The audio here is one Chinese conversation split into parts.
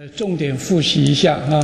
重点复习一下啊。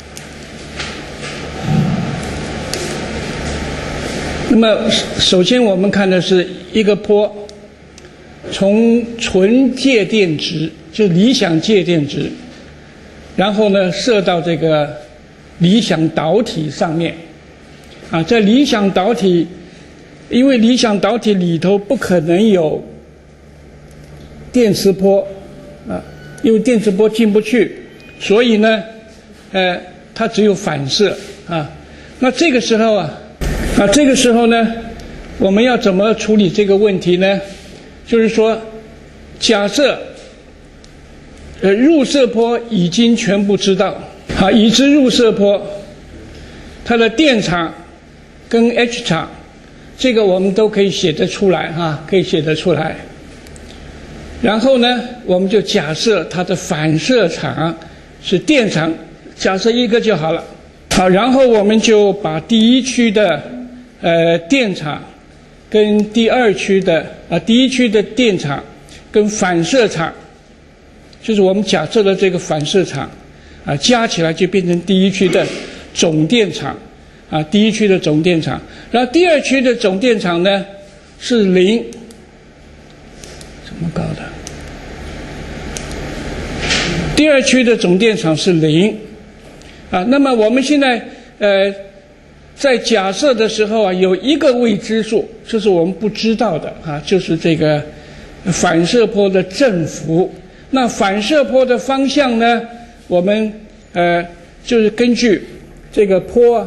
那么，首先我们看的是一个波，从纯介电值，就理想介电值，然后呢射到这个理想导体上面。啊，在理想导体，因为理想导体里头不可能有电磁波，啊，因为电磁波进不去，所以呢，它只有反射啊。那这个时候呢，我们要怎么处理这个问题呢？就是说，假设入射波已经全部知道，好，已知入射波，它的电场跟 H 场，这个我们都可以写得出来哈，可以写得出来。然后呢，我们就假设它的反射场是电场，假设一个就好了。好，然后我们就把第一区的电场跟第二区的第一区的电场跟反射场，就是我们假设的这个反射场加起来就变成第一区的总电场第一区的总电场，然后第二区的总电场呢是0，怎么搞的？第二区的总电场是0那么我们现在在假设的时候有一个未知数，就是我们不知道的就是这个反射波的振幅。那反射波的方向呢，我们就是根据这个波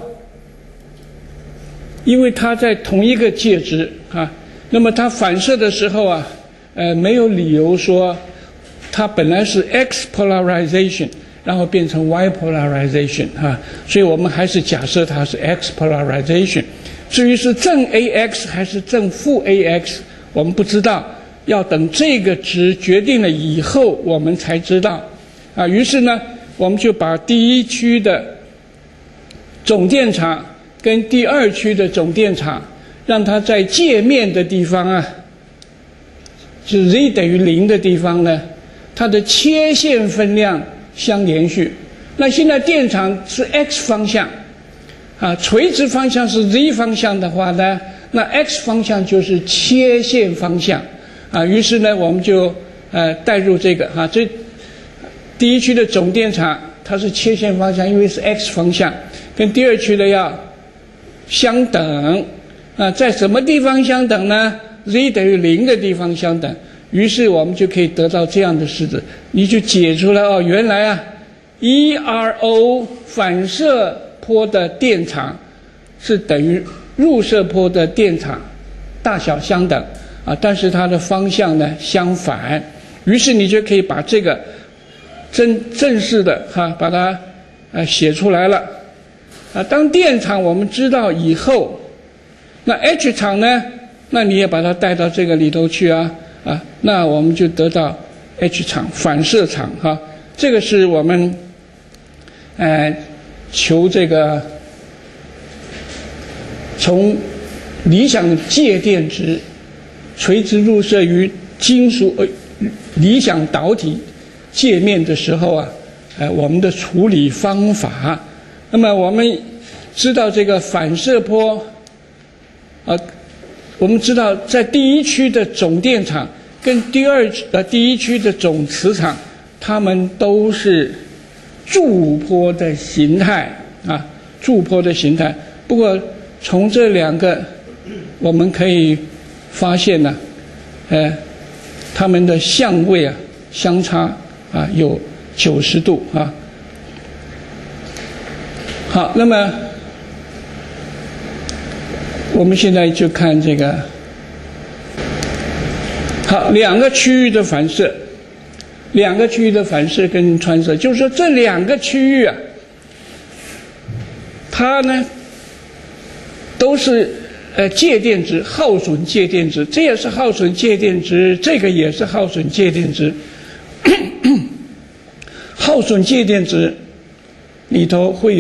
因为它在同一个介质那么它反射的时候没有理由说它本来是 X polarization， 然后变成 Y polarization 所以我们还是假设它是 X polarization。至于是正 AX 还是正负 AX， 我们不知道，要等这个值决定了以后我们才知道于是呢，我们就把第一区的总电场跟第二区的总电场，让它在界面的地方就是 Z 等于0的地方呢，它的切线分量相连续。那现在电场是 X 方向垂直方向是 Z 方向的话呢，那 X 方向就是切线方向于是呢，我们就代入这个这第一区的总电场它是切线方向，因为是 X 方向，跟第二区的要相等在什么地方相等呢？ Z 等于0的地方相等。于是我们就可以得到这样的式子，你就解出来原来ERO 反射波的电场是等于入射波的电场大小相等但是它的方向呢相反。于是你就可以把这个正式的把它写出来了当电场我们知道以后，那 H 场呢，那你也把它带到这个里头去那我们就得到 H 场反射场这个是我们求这个从理想介电值垂直入射于金属理想导体界面的时候我们的处理方法。那么我们知道这个反射波我们知道在第一区的总电场跟第一区的总磁场，它们都是驻波的形态驻波的形态。不过从这两个我们可以发现它们的相位相差有90度好，那么我们现在就看这个好两个区域的反射跟穿射，就是说这两个区域它呢都是介电值，耗损介电值，这也是耗损介电值，这个也是耗损介电值耗损介电值里头会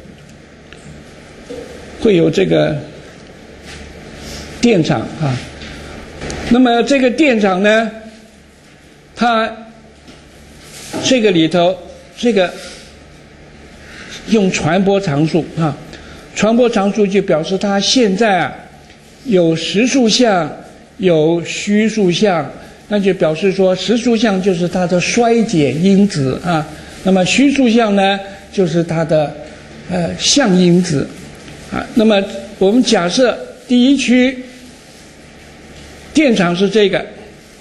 有这个电场那么这个电场呢，它这个里头这个用传播常数啊，传播常数就表示它现在啊有实数项，有虚数项，那就表示说实数项就是它的衰减因子啊，那么虚数项呢就是它的相因子啊。那么我们假设第一区电场是这个，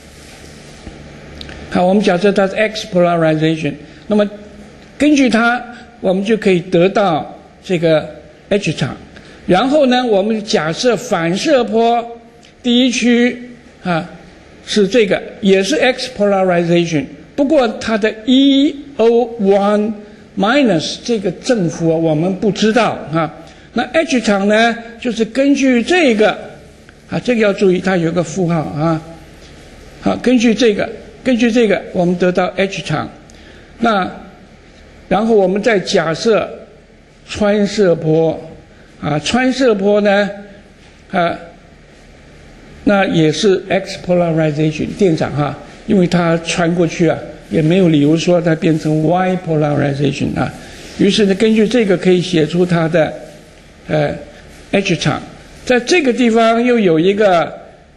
好，我们假设它是 X polarization， 那么根据它我们就可以得到这个 H 场，然后呢我们假设反射波第一区啊是这个，也是 X polarization， 不过它的 EO1 minus 这个正负我们不知道啊。那 H 场呢就是根据这个啊，这个要注意它有个负号啊。好，根据这个我们得到 H 场，那然后我们再假设穿射波啊，穿射波呢那也是 X polarization 电场哈，因为它穿过去啊，也没有理由说它变成 Y polarization 啊。于是呢，根据这个可以写出它的H 场，在这个地方又有一个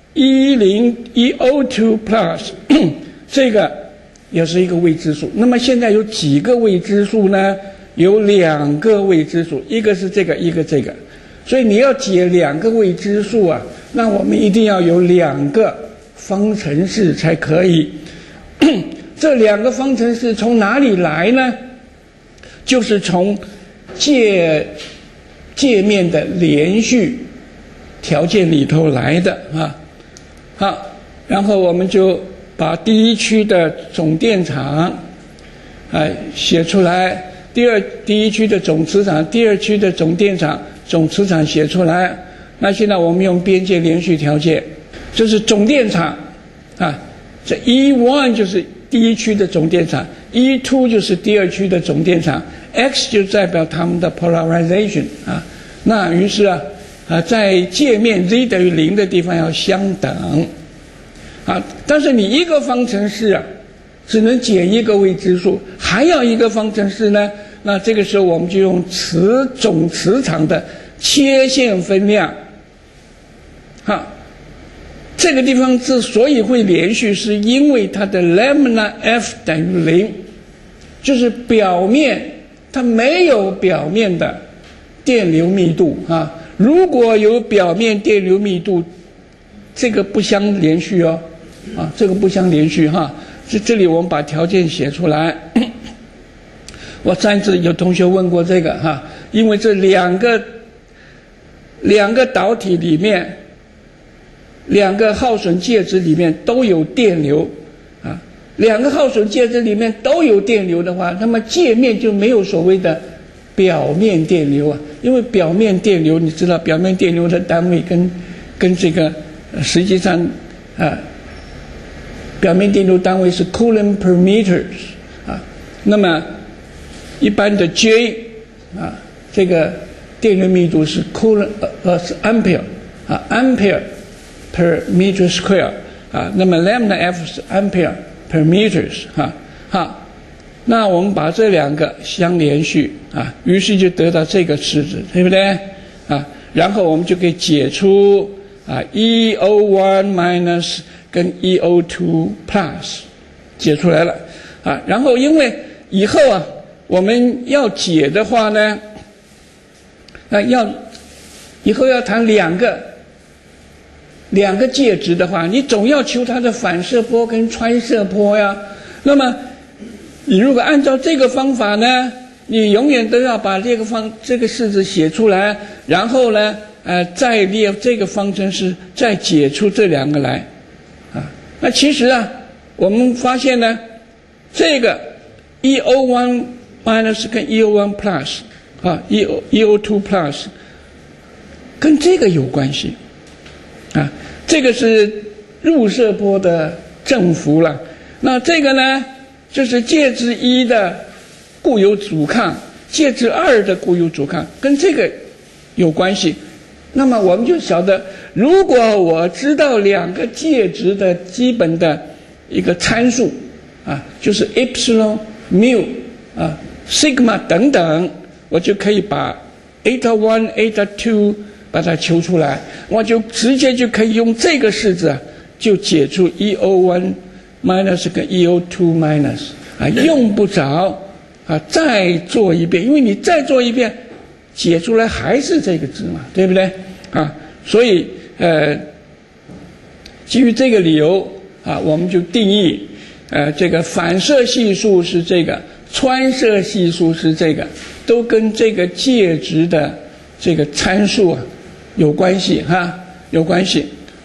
EO2 plus 这个也是一个未知数。那么现在有几个未知数呢？有2个未知数，一个是这个，一个这个。所以你要解2个未知数啊，那我们一定要有2个方程式才可以。这2个方程式从哪里来呢？就是从界面的连续条件里头来的啊。好，然后我们就把第一区的总电场写出来，第一区的总磁场，第二区的总电场、总磁场写出来。那现在我们用边界连续条件，这是总电场啊，这 E1 就是第一区的总电场， E2 就是第二区的总电场， X 就代表它们的 polarization 啊。那于是在界面 z 等于0的地方要相等啊。但是你一个方程式啊只能解一个未知数，还要一个方程式呢，那这个时候我们就用总磁场的切线分量。这个地方之所以会连续，是因为它的 lambda f 等于0，就是表面它没有表面的电流密度啊。如果有表面电流密度，这个不相连续哦，这个不相连续哈。这里我们把条件写出来。我上次有同学问过这个哈，因为这两个导体里面，2个耗损介质里面都有电流啊。2个耗损介质里面都有电流的话，那么界面就没有所谓的表面电流啊。因为表面电流，你知道表面电流的单位跟这个实际上表面电流单位是 Coulomb per meters 啊。那么一般的 J 这个电流密度是 Coulomb 是 Ampere 啊 Ampere per meter square 啊。那么 lambda f 是 Ampere per meters 好，那我们把这2个相连续啊，于是就得到这个式子，对不对啊？然后我们就可以解出EO1 minus 跟 EO2 plus 解出来了啊。然后因为以后我们要解的话呢，以后要谈两个介质的话，你总要求它的反射波跟穿射波呀。那么你如果按照这个方法呢，你永远都要把这个式子写出来，然后呢再列这个方程式，再解出这2个来啊。那其实我们发现呢，这个 EO1 minus 跟 EO1 plus EO2 plus 跟这个有关系啊。这个是入射波的正负了。那这个呢，就是介质1的固有阻抗，介质2的固有阻抗，跟这个有关系。那么我们就晓得，如果我知道2个介质的基本的一个参数就是 epsilon mu sigma 等等，我就可以把 eta 1 eta 2把它求出来，我就直接就可以用这个式子就解出 EO1 minus 跟 EO2 minus 用不着再做一遍，因为你再做一遍解出来还是这个值嘛，对不对所以基于这个理由我们就定义这个反射系数是这个，穿射系数是这个，都跟这个介质的这个参数有关系有关系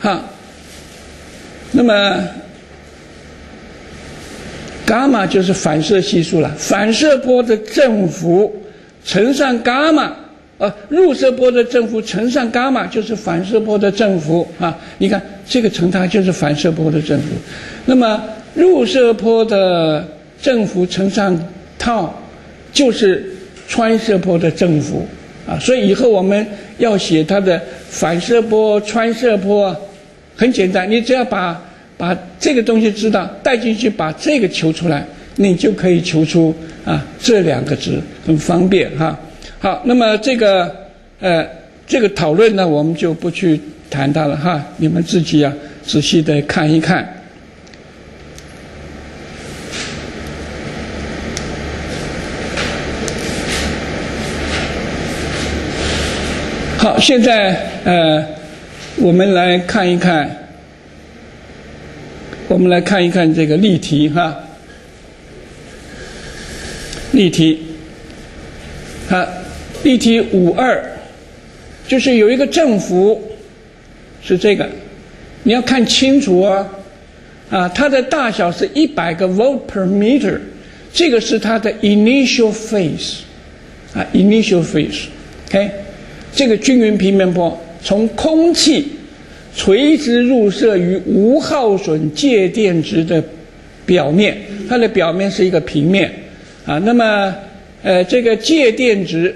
那么伽马就是反射系数了，反射波的振幅乘上伽马入射波的振幅乘上伽马就是反射波的振幅你看这个乘它就是反射波的振幅，那么入射波的振幅乘上套就是穿射波的振幅所以以后我们要写它的反射波、穿射波很简单，你只要把这个东西知道带进去，把这个求出来，你就可以求出这两个值，很方便好，那么这个讨论呢，我们就不去谈它了你们自己仔细的看一看。好，现在我们来看一看这个例题例题例题52就是有一个振幅是这个，你要看清楚它的大小是100个 volt per meter， 这个是它的 initial phase initial phase OK， 这个均匀平面波从空气垂直入射于无耗损介电值的表面，它的表面是一个平面那么这个介电值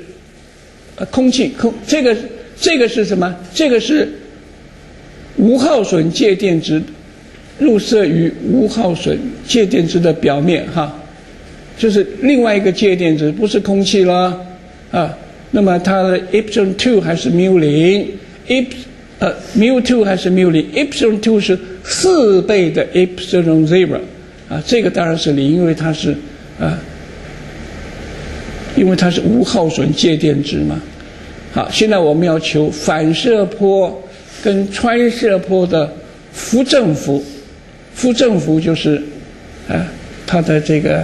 这个是什么？这个是无耗损介电值入射于无耗损介电值的表面就是另外一个介电值，不是空气了那么它的 epsilon 2还是 μ0 μ 2还是 μ0 epsilon 2是4倍的 epsilon 0这个当然是0，因为它是无耗损介电值嘛。好，现在我们要求反射波跟穿射波的负振幅，负振幅就是它的这个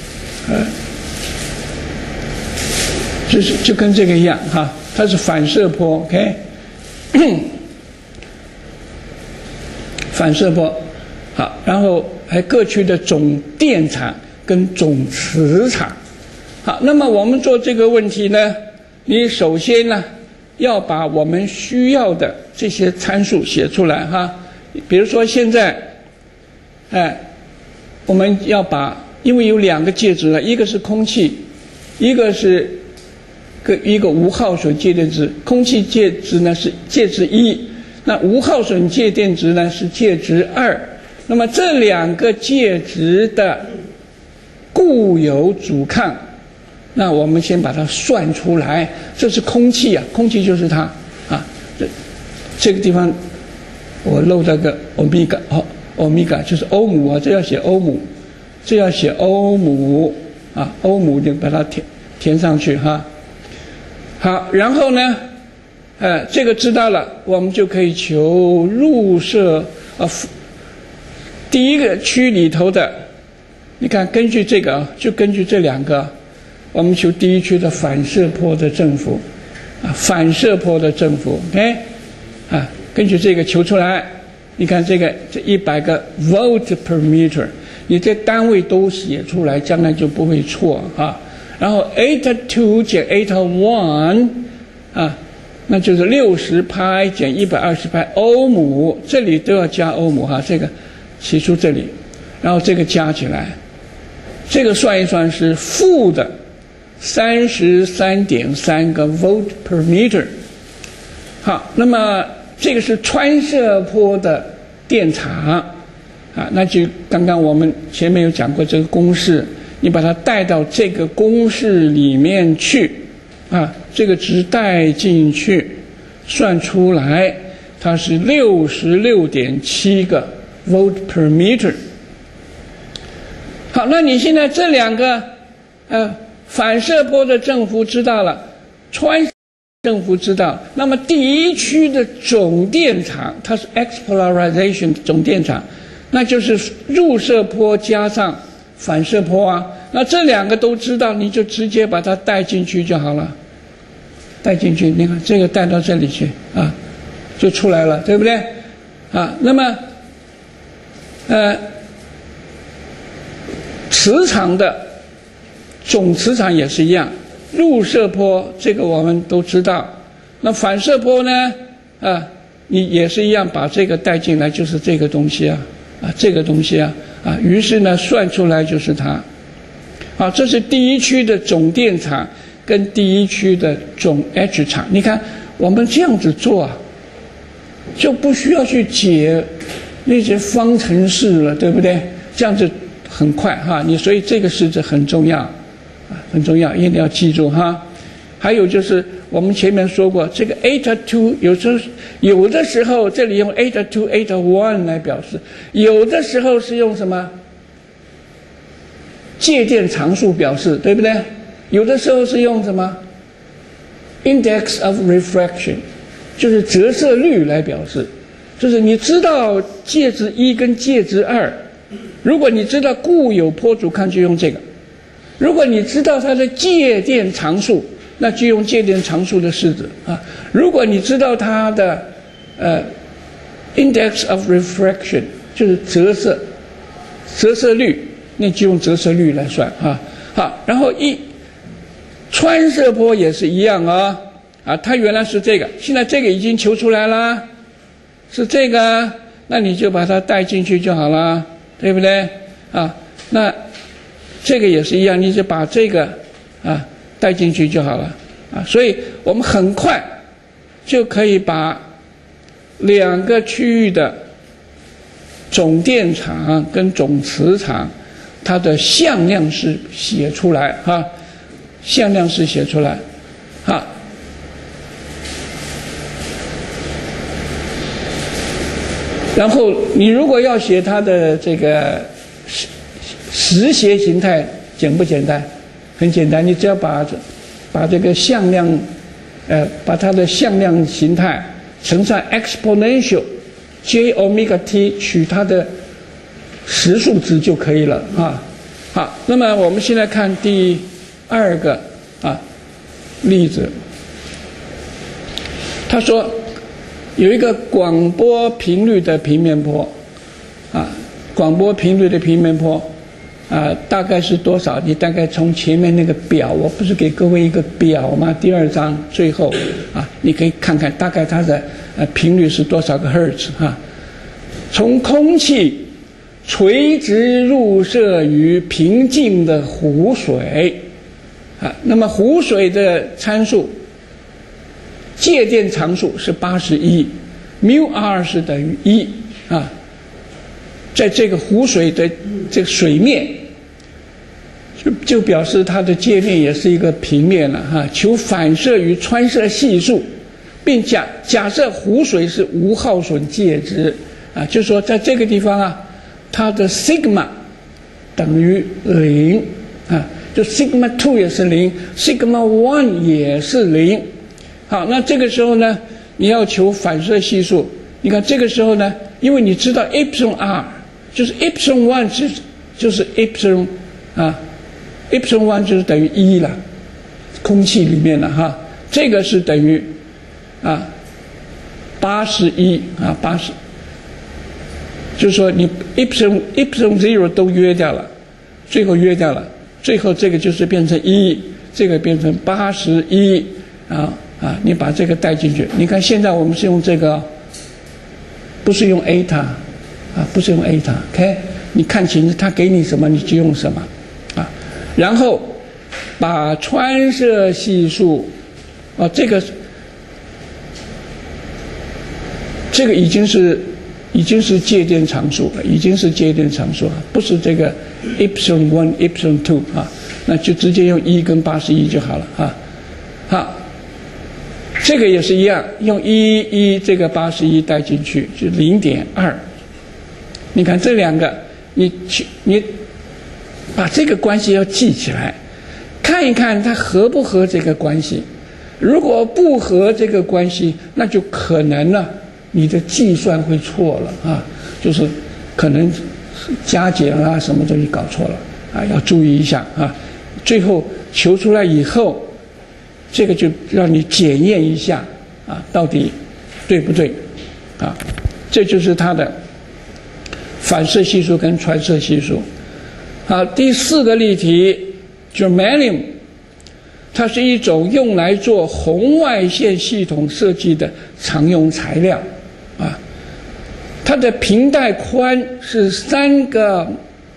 就跟这个一样它是反射波 OK 反射波好，然后还各区的总电场跟总磁场。好，那么我们做这个问题呢，你首先呢要把我们需要的这些参数写出来比如说现在我们要把，因为有两个介质了，一个是空气，一个是一个无耗损介电值，空气介质呢是介质1，那无耗损介电值呢是介质2，那么这两个介质的固有阻抗，那我们先把它算出来，这是空气空气就是它这个地方我漏了个欧米伽欧米伽就是欧姆这要写欧姆，这要写欧姆欧姆就把它填上去好，然后呢这个知道了，我们就可以求入射第一个区里头的，你看根据这个就根据这两个，我们求第一区的反射波的振幅反射波的振幅 OK 根据这个求出来，你看这100个 volt per meter， 你这单位都写出来，将来就不会错然后 eta 2减 eta 1那就是60派减120派欧姆，这里都要加欧姆这个写出这里，然后这个加起来，这个算一算是负的 33.3 个 volt per meter。 好，那么这个是穿射波的电场那就刚刚我们前面有讲过这个公式， 你把它带到这个公式里面去，啊，这个值带进去，算出来它是66.7个 volt per meter。好，那你现在这两个反射波的振幅知道了，穿振幅知道，那么第一区的总电场，它是 X polarization 总电场，那就是入射波加上反射波啊。那这两个都知道，你就直接把它带进去就好了，带进去，你看这个带到这里去啊，就出来了，对不对？啊，那么磁场的总磁场也是一样，入射波这个我们都知道，那反射波呢？你也是一样，把这个带进来，就是这个东西啊，这个东西啊，于是呢，算出来就是它。好，这是第一区的总电场跟第一区的总 H 场。你看，我们这样子做啊，就不需要去解那些方程式了，对不对？这样子很快哈。所以这个式子很重要，很重要，一定要记住哈。还有就是我们前面说过，这个 eta 2有的时候这里用 eta 2 eta 1来表示，有的时候是用什么介电常数表示，对不对？有的时候是用什么 index of refraction， 就是折射率来表示。就是你知道介质1跟介质2，如果你知道固有波阻抗，就用这个；如果你知道它的介电常数，那就用介电常数的式子啊。如果你知道它的index of refraction， 就是折射率，那就用折射率来算啊。好，然后穿射波也是一样啊。它原来是这个，现在这个已经求出来了，是这个，那你就把它带进去就好了，对不对？那这个也是一样，你就把这个带进去就好了所以我们很快就可以把两个区域的总电场跟总磁场它的向量式写出来向量式写出来然后你如果要写它的这个实谐形态，简不简单？很简单，你只要把这个向量，把它的向量形态乘上 exponential j omega t 取它的实数值就可以了好，那么我们现在看第二个例子，他说有一个广播频率的平面波广播频率的平面波大概是多少？你大概从前面那个表，我不是给各位一个表吗？第2章最后你可以看看大概它的频率是多少个赫兹从空气垂直入射于平静的湖水那么湖水的参数介电常数是81 μr 是等于1在这个湖水的这个水面就表示它的界面也是一个平面了求反射与穿射系数，并假设湖水是无耗损介质就是说在这个地方它的 sigma 等于0就 sigma 2也是0 sigma 1也是0好，那这个时候呢你要求反射系数，你看这个时候呢，因为你知道 epsilon r 就是 epsilon 1就是 epsilon epsilon 1就是等于1了，空气里面的这个是等于81就是说你 epsilon 0都约掉了，最后约掉了，最后这个就是变成1，这个变成81你把这个带进去。你看现在我们是用这个，不是用 eta不是用 eta OK， 你看清它给你什么你就用什么然后把穿射系数这个已经是已经是介电常数了，已经是介电常数了，不是这个 epsilon 1 epsilon 2啊，那就直接用1跟81就好了啊。好，这个也是一样，用1这个81带进去就 0.2。你看这两个，你把这个关系要记起来，看一看它合不合这个关系。如果不合这个关系，那就可能呢，你的计算会错了啊，就是可能加减啊什么东西搞错了啊，要注意一下啊。最后求出来以后，这个就让你检验一下啊，到底对不对啊？这就是它的反射系数跟传射系数。好，第4个例题 ，germanium， 它是一种用来做红外线系统设计的常用材料啊。它的频带宽是3个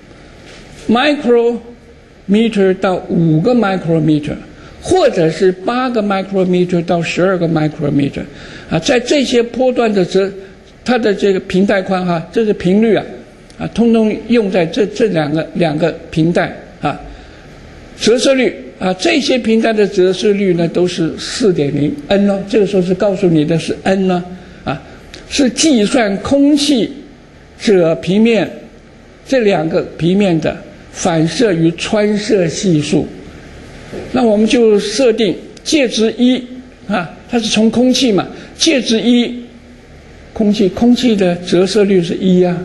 micrometer 到5个 micrometer， 或者是8个 micrometer 到12个 micrometer 啊。在这些波段的它的这个频带宽哈，这是频率啊。通通用在这两个频带啊，折射率啊，这些频带的折射率呢都是 4.0 N 哦，这个时候是告诉你的是 N 呢啊，是计算空气者平面这两个平面的反射与穿射系数。那我们就设定介质1啊，它是从空气嘛，介质1，空气的折射率是1啊。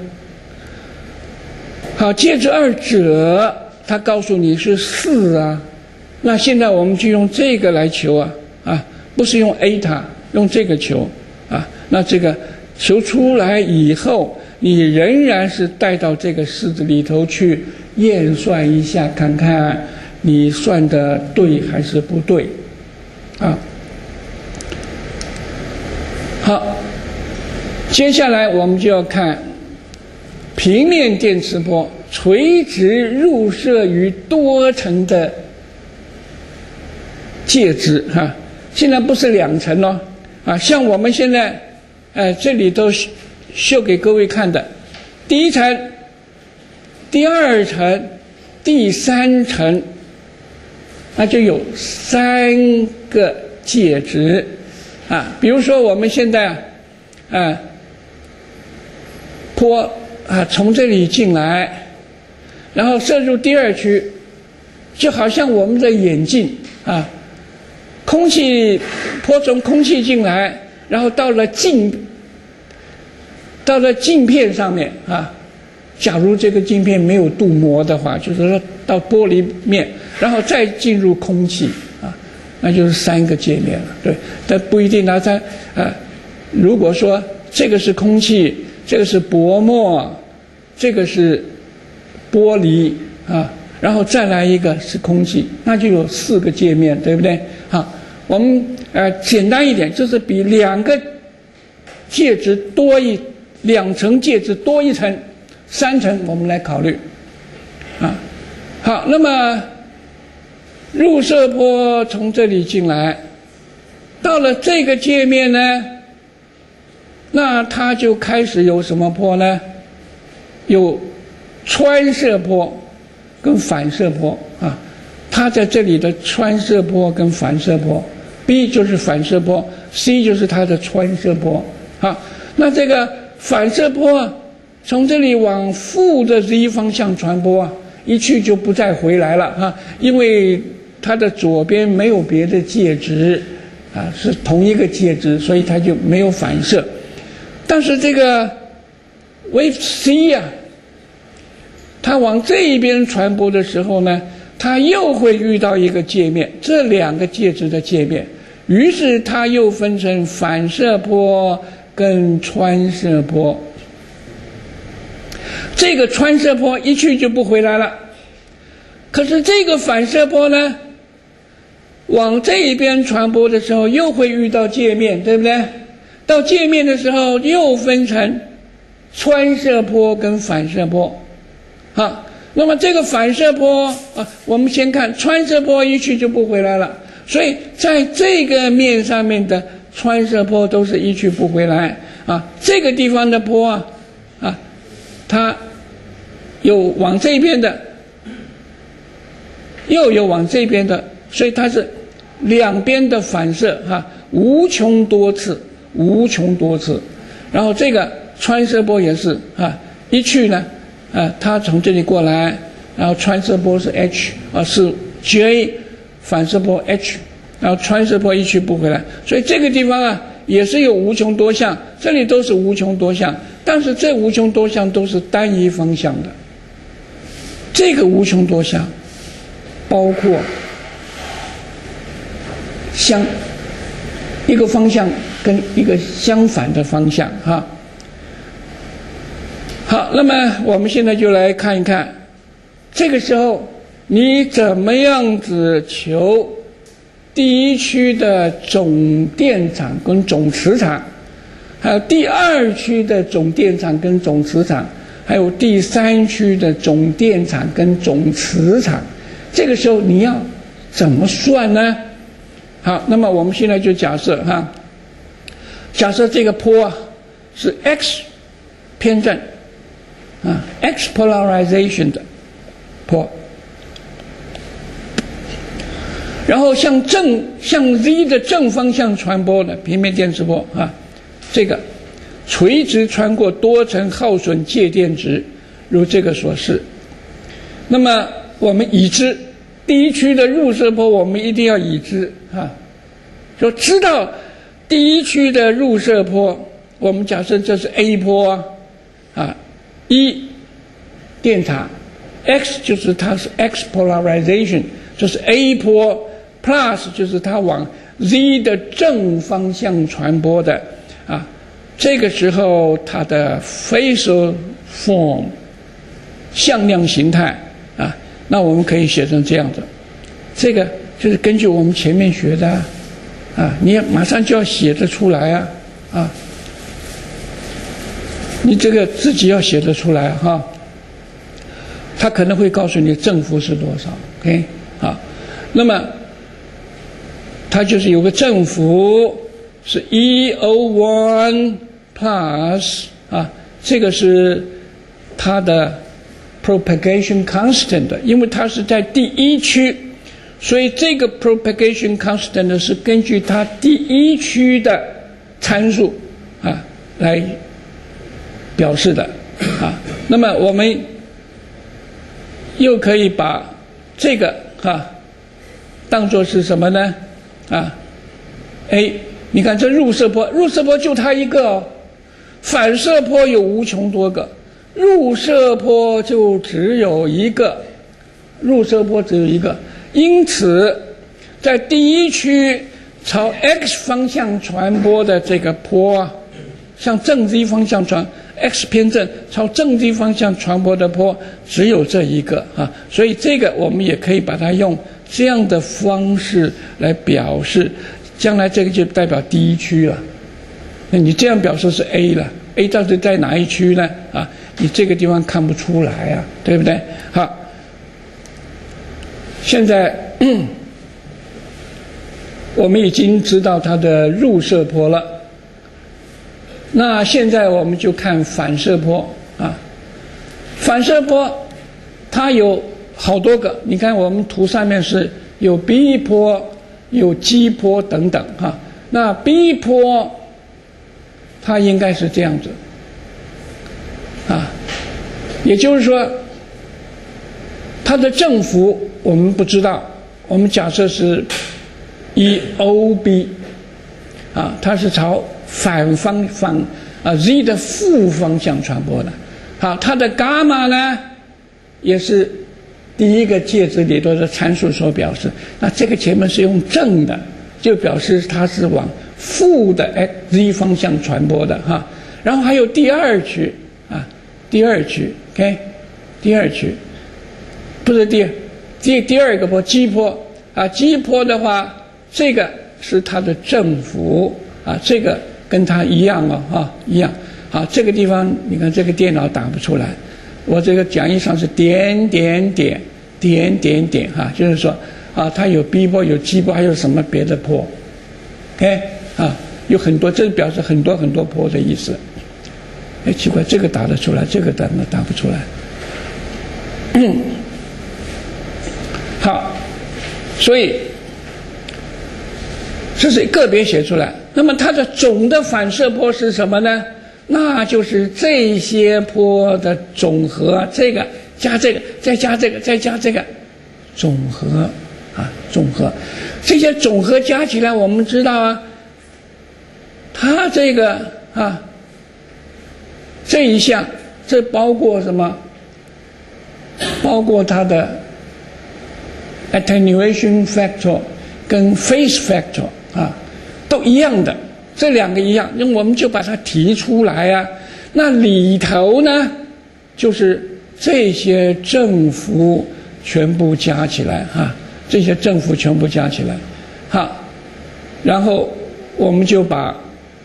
好，介质2者，它告诉你是4啊。那现在我们就用这个来求啊，不是用 eta， 用这个求啊。那这个求出来以后，你仍然是带到这个式子里头去验算一下，看看你算的对还是不对啊。好，接下来我们就要看平面电磁波垂直入射于多层的介质哈，现在不是2层咯啊，像我们现在这里都秀给各位看的，第1层、第2层、第3层，那就有3个介质啊。比如说我们现在波从这里进来，然后射入第2区，就好像我们的眼镜啊，空气波从空气进来，然后到了镜片上面啊。假如这个镜片没有镀膜的话，就是说到玻璃面，然后再进入空气啊，那就是3个界面了，对。但不一定如果说这个是空气，这个是薄膜，这个是玻璃啊，然后再来一个是空气，那就有4个界面，对不对？好，我们简单一点，就是比2个介质多2层介质多1层，3层我们来考虑啊。好，那么入射波从这里进来，到了这个界面呢，那它就开始有什么波呢？有穿射波跟反射波啊。它在这里的穿射波跟反射波 ，B 就是反射波 ，C 就是它的穿射波啊。那这个反射波从这里往负的 z 方向传播一去就不再回来了啊，因为它的左边没有别的介质啊，是同一个介质，所以它就没有反射。但是这个 wave C 呀，它往这一边传播的时候呢，它又会遇到一个界面，这2个介质的界面，于是它又分成反射波跟穿射波。这个穿射波一去就不回来了，可是这个反射波呢，往这一边传播的时候又会遇到界面，对不对？到界面的时候又分成穿射波跟反射波。好，那么这个反射波我们先看穿射波一去就不回来了，所以在这个面上面的穿射波都是一去不回来啊。这个地方的波啊，它有往这边的，又有往这边的，所以它是两边的反射无穷多次，无穷多次。然后这个穿射波也是一去呢它从这里过来，然后穿射波是 h 是 j 反射波 h， 然后穿射波一去不回来，所以这个地方也是有无穷多项，这里都是无穷多项，但是这无穷多项都是单一方向的。这个无穷多项包括一个方向跟一个相反的方向好，那么我们现在就来看一看，这个时候你怎么样子求第一区的总电场跟总磁场，还有第二区的总电场跟总磁场，还有第三区的总电场跟总磁场，这个时候你要怎么算呢？好，那么我们现在就假设假设这个波是 x 偏振x polarization 的波，然后向 z 的正方向传播的平面电磁波这个垂直穿过多层耗损介电值，如这个所示。那么我们已知第一区的入射波，我们一定要已知就知道第一区的入射波，我们假设这是 A 波一电场 X 就是它是 X polarization， 就是 A 波 plus 就是它往 Z 的正方向传播的这个时候它的 phasor form 向量形态那我们可以写成这样子，这个就是根据我们前面学的你也马上就要写得出来你这个自己要写得出来他可能会告诉你正负是多少 ，OK 那么它就是有个正负是 E01 plus 这个是它的 propagation constant， 因为它是在第一区，所以这个 propagation constant 是根据它第一区的参数来表示的那么我们又可以把这个当作是什么呢？A， 你看这入射波就它一个反射波有无穷多个，入射波就只有一个，因此在第一区朝 X 方向传播的这个波向正 Z 方向传 X 偏振朝正 Z 方向传播的波只有这一个所以这个我们也可以把它用这样的方式来表示，将来这个就代表第一区了。那你这样表示是 A 了 ，A 到底在哪一区呢？你这个地方看不出来对不对？好，现在我们已经知道它的入射波了。那现在我们就看反射波反射波它有好多个，你看我们图上面是有 B 波、有 G 波等等那 B 波它应该是这样子也就是说它的正负我们不知道，我们假设是 EOB它是朝反方Z 的负方向传播的它的伽马呢也是第一个介质里头的参数所表示，那这个前面是用正的，就表示它是往负的 Z 方向传播的然后还有第二区OK 第二区不是第二个波 G 波G 波的话，这个是它的正负这个跟它一样一样这个地方你看这个电脑打不出来，我这个讲义上是点点点就是说它有 B 波有 G 波还有什么别的波 OK 有很多，这表示很多波的意思。 哎，奇怪，这个打得出来，这个打不出来。好，所以这是个别写出来。那么它的总的反射波是什么呢？那就是这些波的总和，这个加这个，再加这个，再加这个，总和啊，总和。这些总和加起来，我们知道啊，它这个啊，这一项，这包括什么？包括它的 attenuation factor 跟 phase factor 啊，都一样的。这两个一样，那我们就把它提出来啊。那里头呢，就是这些振幅全部加起来啊，这些振幅全部加起来，好，然后我们就把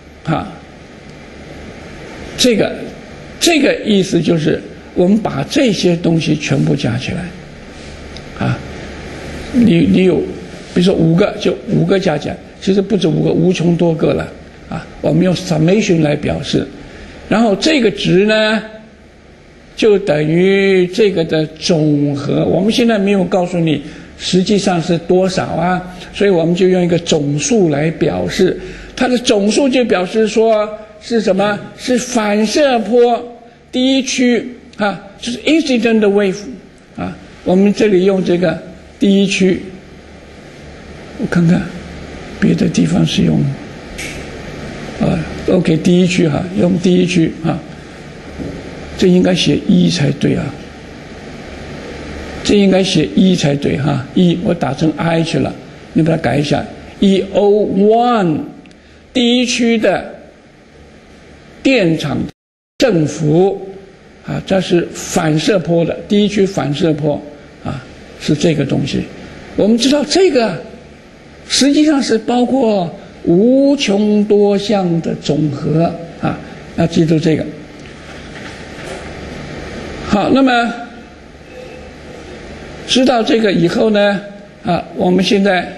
这个意思就是我们把这些东西全部加起来啊。你有，比如说5个，就5个加起来，其实不止5个，无穷多个了。啊，我们用 summation 来表示，然后这个值呢，就等于这个的总和。我们现在没有告诉你实际上是多少啊，所以我们就用一个总数来表示。它的总数就表示说是什么？是反射波第一区啊，就是 incident wave 啊。我们这里用这个第一区，我看看别的地方是用。OK， 第一区哈，用第一区啊，这应该写1才对啊，这应该写1才对哈，1我打成 I 去了，你把它改一下 ，E01 第一区的电场振幅啊，这是反射波的第一区反射波啊，是这个东西。我们知道这个实际上是包括无穷多项的总和啊，要记住这个。好，那么知道这个以后呢，啊，我们现在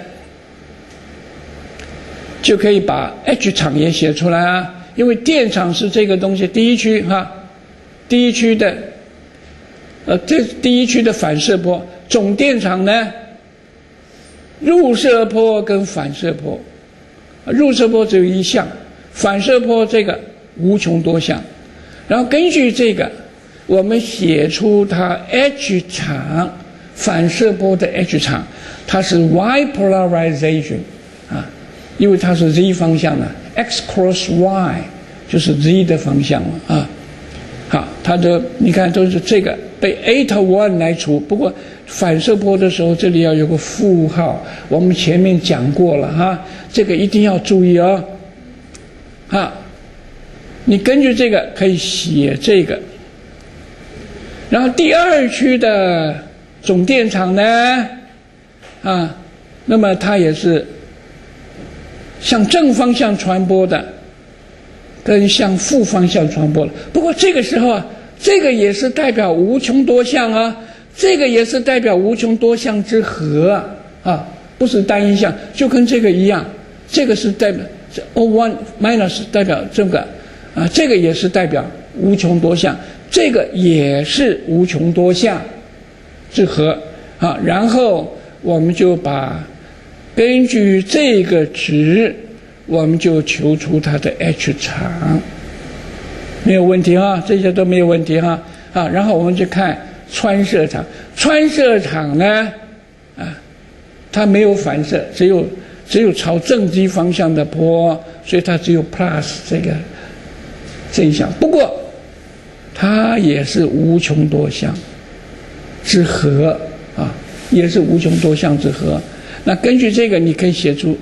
就可以把 H 场也写出来啊，因为电场是这个东西，第一区哈，第一区的，这第一区的反射波，总电场呢，入射波跟反射波。入射波只有一项，反射波这个无穷多项，然后根据这个，我们写出它 H 场反射波的 H 场，它是 Y polarization 啊，因为它是 Z 方向的 ，X cross Y 就是 Z 的方向了啊。好，它的你看都是这个被 eta1 来除，不过反射波的时候这里要有个负号，我们前面讲过了哈，这个一定要注意哦。啊，你根据这个可以写这个，然后第二区的总电场呢，啊，那么它也是向正方向传播的。跟向负方向传播了，不过这个时候啊，这个也是代表无穷多项啊，这个也是代表无穷多项之和啊，不是单一项，就跟这个一样，这个是代表 O1 minus 代表这个啊，这个也是代表无穷多项，这个也是无穷多项之和啊，然后我们就把根据这个值。我们就求出它的 H 场，没有问题啊，这些都没有问题哈啊。然后我们就看穿射场，穿射场呢，啊，它没有反射，只有朝正极方向的波，所以它只有 plus 这一项。不过它也是无穷多项之和啊，也是无穷多项之和。那根据这个，你可以写出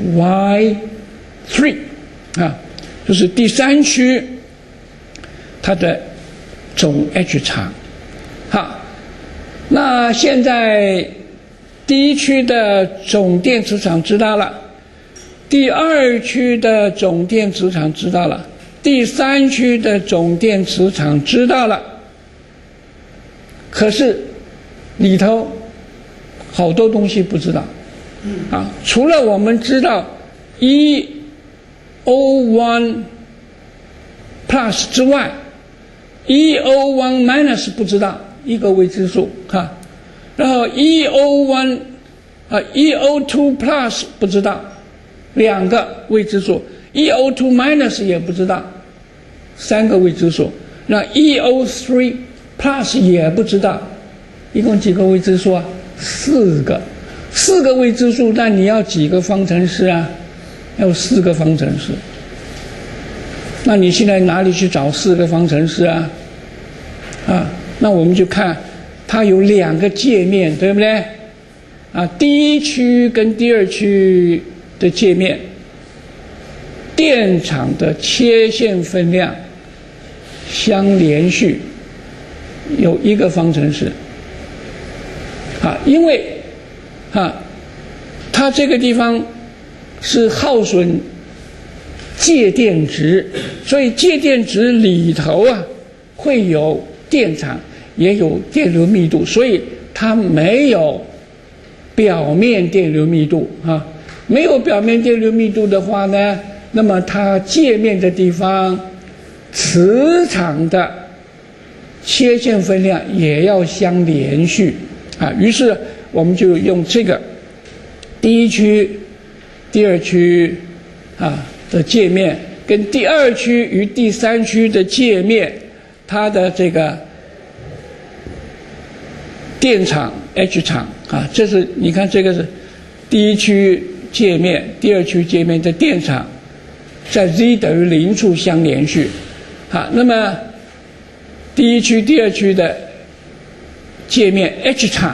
HY3 啊，就是第三区它的总 H 场。好，那现在第一区的总电磁场知道了，第二区的总电磁场知道了，第三区的总电磁场知道了，可是里头好多东西不知道啊，除了我们知道1O1 plus 之外， ，EO1 minus 不知道一个未知数哈，然后 EO2 plus 不知道2个未知数 ，EO2 minus 也不知道3个未知数，那 EO3 plus 也不知道，一共几个未知数啊？4个，4个未知数，那你要几个方程式啊？要4个方程式。那你现在哪里去找4个方程式啊？那我们就看它有2个界面，对不对？第一区跟第二区的界面，电场的切线分量相连续，有1个方程式。因为它这个地方是耗损介电值，所以介电值里头会有电场，也有电流密度，所以它没有表面电流密度没有表面电流密度的话呢，那么它界面的地方磁场的切线分量也要相连续于是我们就用这个第一区、第二区的界面跟第二区与第三区的界面，它的这个电场 H 场这是你看这个是第一区界面、第二区界面的电场在 z 等于0处相连续那么第一区、第二区的界面 H 场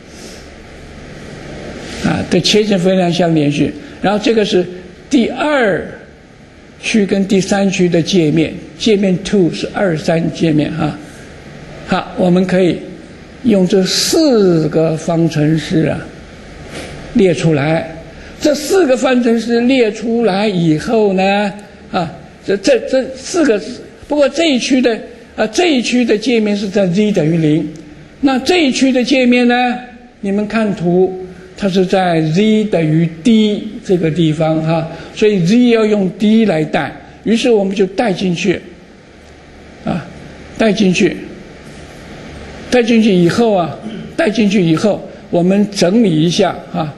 的切线分量相连续，然后这个是第二区跟第三区的界面，界面 2 是2、3界面好，我们可以用这4个方程式列出来。这4个方程式列出来以后呢这4个，不过这一区的界面是在 z 等于0，那这一区的界面呢，你们看图。它是在 z 等于 d 这个地方所以 z 要用 d 来带，于是我们就带进去带进去以后我们整理一下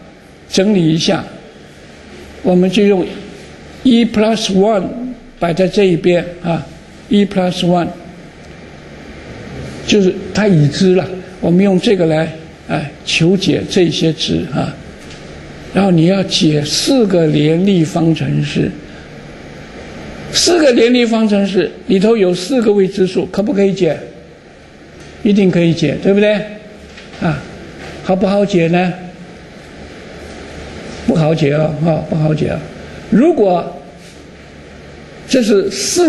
我们就用 e plus 1摆在这一边e plus 1就是它已知了，我们用这个来求解这些值然后你要解4个联立方程式，4个联立方程式里头有4个未知数，可不可以解？一定可以解，对不对？好不好解呢？不好解不好解如果这是3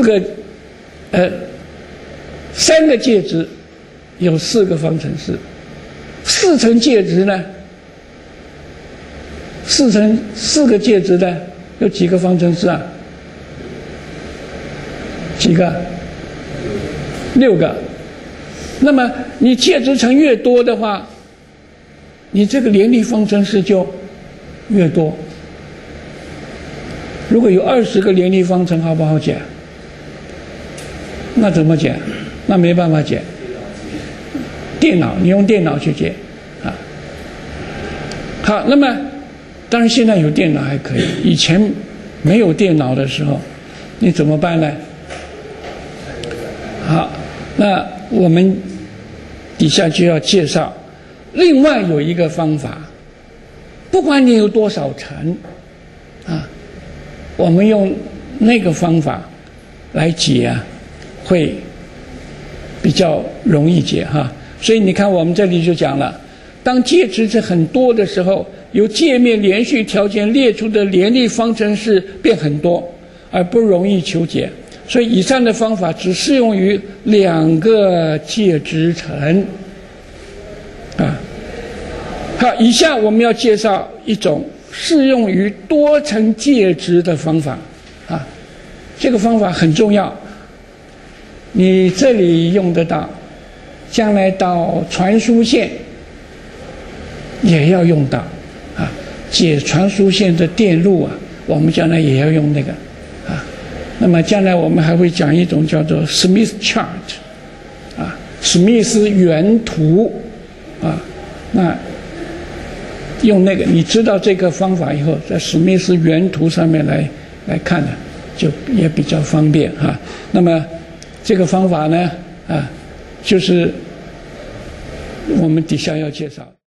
个介质有4个方程式。4层介质呢？4个介质呢？有几个方程式几个？6个。那么你介质层越多的话，你这个联立方程式就越多。如果有20个联立方程，好不好解？那怎么解？那没办法解。你用电脑去解好，那么当然现在有电脑还可以，以前没有电脑的时候你怎么办呢？好，那我们底下就要介绍另外有一个方法，不管你有多少层我们用那个方法来解会比较容易解所以你看我们这里就讲了，当介质是很多的时候，由界面连续条件列出的联立方程式变很多，而不容易求解。所以以上的方法只适用于2个介质层好，以下我们要介绍一种适用于多层介质的方法这个方法很重要，你这里用得到，将来到传输线也要用到解传输线的电路我们将来也要用那个那么将来我们还会讲一种叫做 Smith chart 史密斯原图啊，那用那个你知道这个方法以后，在史密斯原图上面来看呢，就也比较方便哈。那么这个方法呢，就是我们底下要介绍。